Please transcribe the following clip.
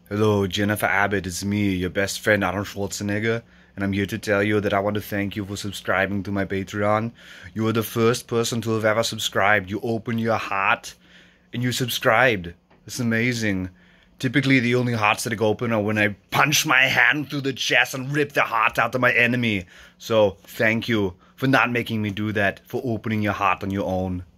Hello, Jennifer Abbott, it's me, your best friend Arnold Schwarzenegger, and I'm here to tell you that I want to thank you for subscribing to my Patreon. You are the first person to have ever subscribed. You opened your heart and you subscribed. It's amazing. Typically, the only hearts that I open are when I punch my hand through the chest and rip the heart out of my enemy. So, thank you for not making me do that, for opening your heart on your own.